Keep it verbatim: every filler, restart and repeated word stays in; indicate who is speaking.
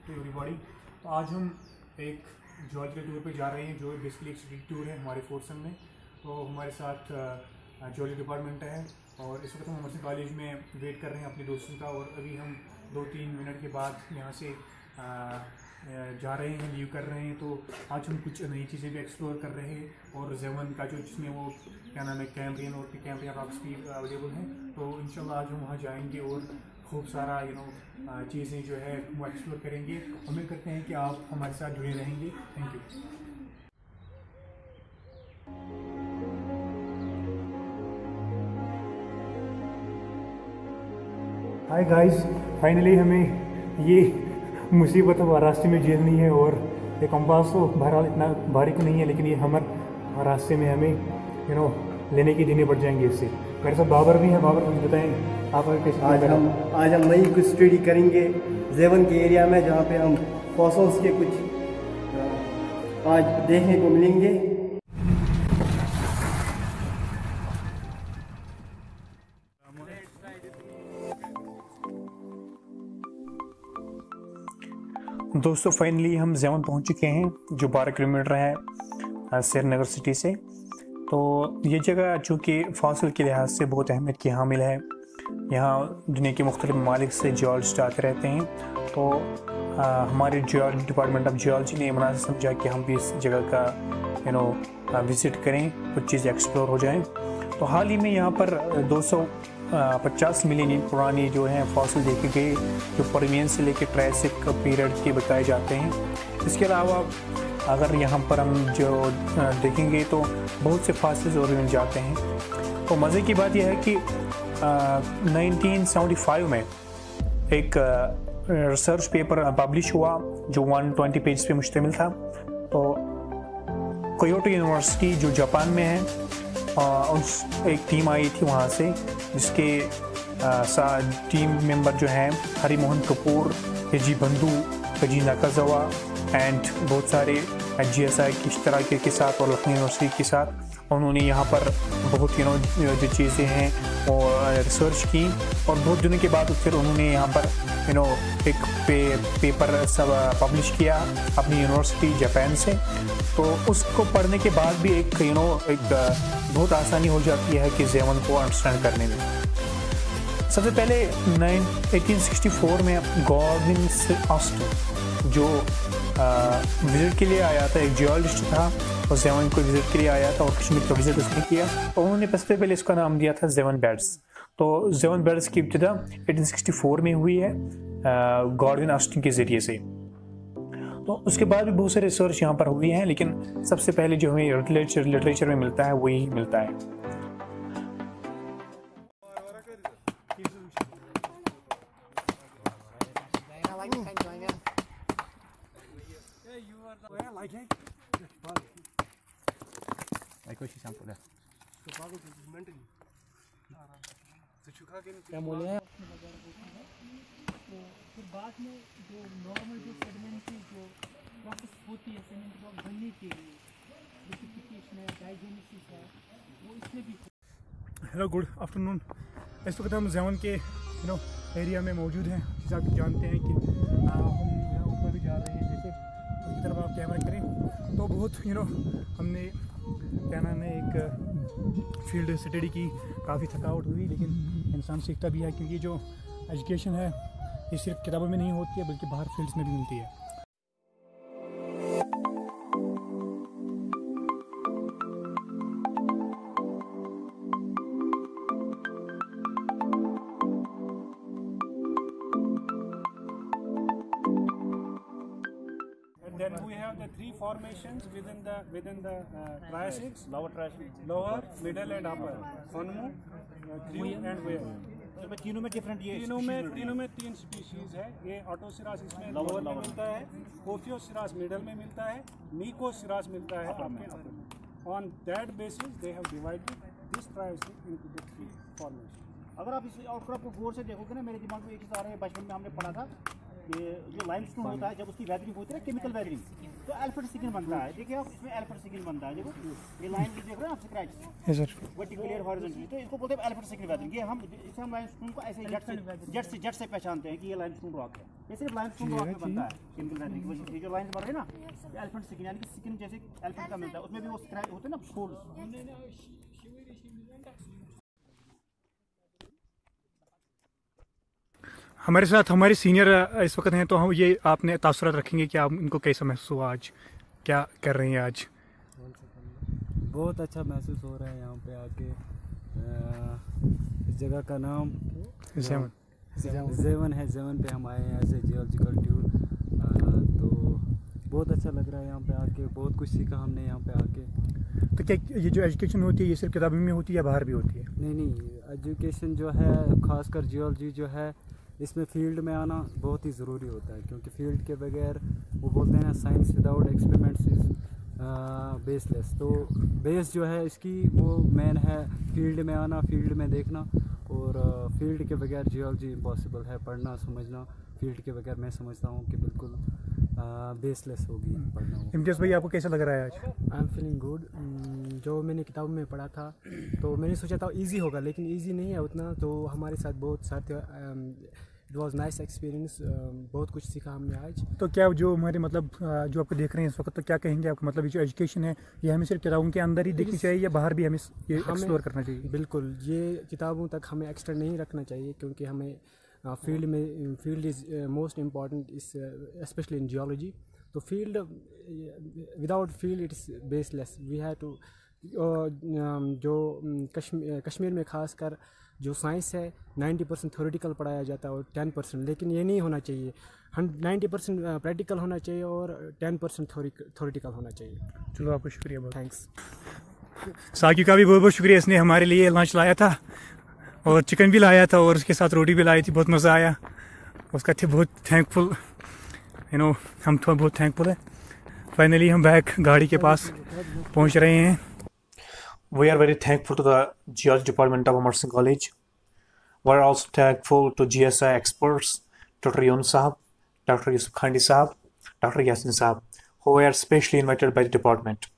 Speaker 1: To everybody. तो आज हम एक जियोलॉजिकल टूर पे जा रहे हैं जो बेसिकली एक स्टडी टूर है हमारे फोर्थ सेम में। तो हमारे साथ जियोलॉजी डिपार्टमेंट है और इस वक्त हम अमर सिंह कॉलेज में वेट कर रहे हैं अपने दोस्तों का, और अभी हम दो तीन मिनट के बाद यहाँ से आ, जा रहे हैं, लीव कर रहे हैं। तो आज हम कुछ नई चीज़ें भी एक्सप्लोर कर रहे हैं और ज़ेवन का जो जिसमें वो क्या नाम है कैम्ब्रियन और कैम्ब्रियन रॉक्स भी अवेलेबल हैं। तो इंशाल्लाह आज हम वहाँ जाएंगे और खूब सारा यू नो चीज़ें जो है वो एक्सप्लोर करेंगे। उम्मीद करते हैं कि आप हमारे साथ जुड़े रहेंगे। Thank you. Hi guys, finally हमें ये मुसीबत अब रास्ते में झेलनी है, और ये कंपास तो बहरहाल इतना भारी तो नहीं है, लेकिन ये हमर रास्ते में हमें यू नो लेने की देने पड़ जाएंगे इससे। मेरे साथ बाबर भी है। बाबर, मुझे बताएं आप कैसे?
Speaker 2: आज हम आज हम नई कुछ स्टडी करेंगे ज़ेवन के एरिया में, जहाँ पे हम फॉसिल्स के कुछ आज देखने को मिलेंगे।
Speaker 1: दोस्तों फाइनली हम ज़ेवन पहुंच चुके हैं, जो बारह किलोमीटर है श्रीनगर सिटी से। तो ये जगह चूँकि फॉसिल के लिहाज से बहुत अहमियत की हामिल है। यहाँ दुनिया के मुख्तलिफ ममालिक से जियोलॉजिस्ट आते रहते हैं। तो आ, हमारे जियोलॉजी डिपार्टमेंट ऑफ जियोलॉजी ने मुनासिब समझा कि हम भी इस जगह का यू नो विज़िट करें, कुछ चीज़ें एक्सप्लोर हो जाएं। तो हाल ही में यहाँ पर दो सौ पचास मिलियन पुरानी जो हैं फॉसिल देखे गए, जो परमियन से लेकर ट्रायसिक पीरियड के बताए जाते हैं। इसके अलावा अगर यहाँ पर हम जो देखेंगे तो बहुत से फॉसिल्स और मिल जाते हैं। तो मज़े की बात यह है कि नाइनटीन सेवेंटी फाइव में एक रिसर्च पेपर पब्लिश हुआ जो एक सौ बीस पेज पे मुश्तमिल था। तो क्योटो यूनिवर्सिटी जो जापान में है, उस एक टीम आई थी वहाँ से, जिसके साथ टीम मेंबर जो हैं हरी मोहन कपूर, हेजी बंधु, कजी नाकाजावा एंड बहुत सारे जी एस आई की इश्तराक के साथ और लखनऊ यूनिवर्सिटी के साथ उन्होंने यहाँ पर बहुत यू नो जो चीज़ें हैं वो रिसर्च की, और बहुत दिनों के बाद फिर उन्होंने यहाँ पर यू नो एक पे, पेपर सब पब्लिश किया अपनी यूनिवर्सिटी जापान से। तो उसको पढ़ने के बाद भी एक यू नो एक बहुत आसानी हो जाती है कि ज़ेवन को अंडरस्टैंड करने में। सबसे पहले अठारह सौ चौंसठ में गॉर्विन ऑस्टन जो विज़िट के लिए आया था, एक जियोलॉजिस्ट था, और ज़ेवन को विज़िट के लिए आया था और कश्मीर का विज़िट उसने किया। तो उन्होंने सबसे पहले इसका नाम दिया था ज़ेवन बेड्स। तो ज़ेवन बेड्स की इब्तिदा अठारह सौ चौंसठ में हुई है गॉर्विन ऑस्टन के ज़रिए से। तो उसके बाद भी बहुत सारे रिसर्च यहाँ पर हुई हैं, लेकिन सबसे पहले जो हमें लिटरेचर लिटरेचर में मिलता है वही मिलता है।
Speaker 3: क्या बोले हैं? तो फिर बाद में जो नॉर्मल जो सेडिमेंट की जो प्रोसेस होती है सीमेंट ब्लॉक बनने के लिए, लिक्विफिकेशन है, डाइजेनेसिस है, वो इसमें भी।
Speaker 1: Hello, good afternoon. इस वक्त हम ज़ेवन के यू नो एरिया में मौजूद हैं। जैसे आप जानते हैं कि आ, हम यहाँ ऊपर भी जा रहे हैं, जैसे उसकी तरफ आप कैमरा करें तो बहुत यू नो हमने क्या नाम है एक फील्ड स्टडी की, काफ़ी थकावट हुई, लेकिन इंसान सीखता भी है, क्योंकि जो एजुकेशन है ये सिर्फ किताबों में नहीं होती है बल्कि बाहर फील्ड्स में भी मिलती है।
Speaker 4: Then we have the three formations within the within the uh, Triassics, lower Triassic, lower, middle and upper, Onmu, uh, Guryul and Weir.
Speaker 5: तो तीनों में डिफरेंट ये
Speaker 4: तीनों में तीनों में तीन स्पीशीज है। ये ऑटोसिरास इसमें लोअर में मिलता है, कोफियोसिरास मिडल में मिलता है, मीकोसिरास मिलता है आपके अपर में। On that basis they have divided this Triassic into the three formation.
Speaker 5: अगर आप इस आउटक्रॉप आपको गौर से देखोगे ना, मेरे दिमाग में एक चीज़ आ रहा है, बचपन में हमने पढ़ा था, ये जो लाइमस्टोन होता है जब उसकी वेदरिंग होती है केमिकल वेदरिंग, तो अल्फर्ड सिग्नल बनता है। देखिए आप इसमें अल्फर्ड सिग्नल बनता है, देखो ये लाइन देख रहे हैं आप स्क्रैच वर्टिकली और हॉरिजॉन्टली, तो इसको बोलते हैं अल्फर्ड सिग्नल वेदरिंग। ये हम इसे हम लाइमस्टोन को ऐसे जेट से जेट से जेट से पहचानते हैं कि ये लाइमस्टोन रॉक है। ये सिर्फ लाइमस्टोन रॉक में बनता है केमिकल वेदरिंग की वजह से। जो लाइंस बन रहे हैं ना, एलिफेंट स्किन यानी कि स्किन जैसे एलिफेंट का मिलता है, उसमें भी वो स्क्रैच होते हैं ना, फोल्ड्स।
Speaker 1: हमारे साथ हमारे सीनियर इस वक्त हैं, तो हम ये आपने तासुरात रखेंगे कि आप इनको कैसा महसूस हुआ आज, क्या कर रहे हैं आज?
Speaker 6: बहुत अच्छा महसूस हो रहा है यहाँ पे आके। इस जगह का नाम
Speaker 1: ज़ेवन
Speaker 6: ज़ेवन है। ज़ेवन पे हम आए हैं एज ए जियोलॉजिकल टूर। तो बहुत अच्छा लग रहा है यहाँ पे आके, बहुत कुछ सीखा हमने यहाँ पे आके।
Speaker 1: तो क्या ये जो एजुकेशन होती है ये सिर्फ किताबी में होती है या बाहर भी होती है?
Speaker 6: नहीं नहीं, एजुकेशन जो है खासकर जियोलॉजी जो है, इसमें फील्ड में आना बहुत ही ज़रूरी होता है, क्योंकि फील्ड के बगैर वो बोलते हैं ना, science without experiments is baseless. तो बेस जो है इसकी वो मेन है फील्ड में आना, फील्ड में देखना। और फील्ड के बगैर जियोलॉजी इम्पॉसिबल है, पढ़ना समझना फील्ड के बगैर मैं समझता हूँ कि बिल्कुल बेसलेस होगी पढ़ना।
Speaker 1: इम्तियाज़ भाई आपको कैसा लग रहा है आज?
Speaker 7: I am feeling good. जो मैंने किताब में पढ़ा था तो मैंने सोचा था इजी होगा, लेकिन इजी नहीं है उतना। तो हमारे साथ बहुत साथ इट वाज नाइस एक्सपीरियंस, बहुत कुछ सीखा हमने आज।
Speaker 1: तो क्या जो हमारे मतलब जो आपको देख रहे हैं इस वक्त, तो क्या कहेंगे आपको, मतलब ये जो एजुकेशन है ये हमें सिर्फ किताबों के अंदर ही देखनी चाहिए या बाहर भी हमें ये एक्सप्लोर करना चाहिए?
Speaker 7: बिल्कुल, ये किताबों तक हमें एक्स्ट्रा नहीं रखना चाहिए, क्योंकि हमें फील्ड uh, में field is most important is specially in geology. तो field without field it's baseless. We have to जो कश्मीर कश्मीर में खासकर जो साइंस है नाइंटी परसेंट थ्योरेटिकल पढ़ाया जाता है और टेन परसेंट, लेकिन ये नहीं होना चाहिए। नाइंटी परसेंट प्रैक्टिकल होना चाहिए और टेन परसेंट थ्योरेटिकल होना चाहिए।
Speaker 1: चलो आपको शुक्रिया बहुत।
Speaker 7: थैंक्स।
Speaker 1: साकी का भी बहुत बहुत शुक्रिया, इसने हमारे लिए लंच लाया था और चिकन भी लाया था और उसके साथ रोटी भी लाई थी। बहुत मज़ा आया, उसका थे बहुत थैंकफुल, यू नो हम तो बहुत थैंकफुल है। फाइनली हम बैक गाड़ी के पास पहुंच रहे हैं। We are very thankful to the Geology Department of Amar Singh College. We are also thankful to G S I experts, Doctor Yun Sahab, Doctor Yusuf Khandi Sahab, Doctor Yasin Sahab, who were specially invited by the department.